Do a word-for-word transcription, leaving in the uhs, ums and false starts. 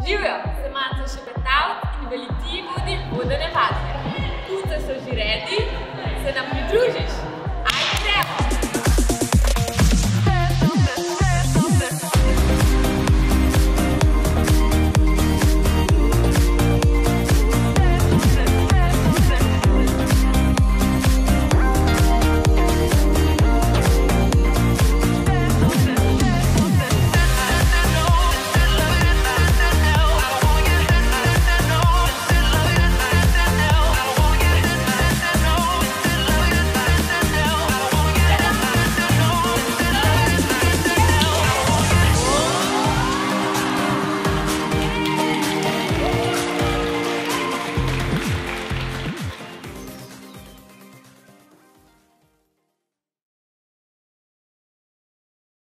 Živijo, se malce šepetavt in veliki vodi vodo ne vadne. Kuce so že redi, se nam pridružiš?